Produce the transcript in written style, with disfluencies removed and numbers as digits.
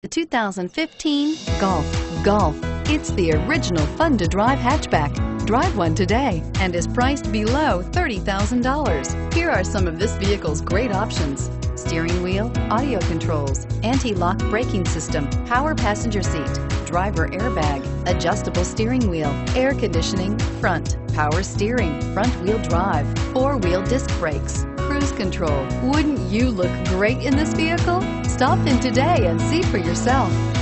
The 2015 Golf. Golf. It's the original fun-to-drive hatchback. Drive one today and is priced below $30,000. Here are some of this vehicle's great options: steering wheel audio controls, anti-lock braking system, power passenger seat, driver airbag, adjustable steering wheel, air conditioning, front, power steering, front wheel drive, four-wheel disc brakes, cruise control. Wouldn't you look great in this vehicle? Stop in today and see for yourself.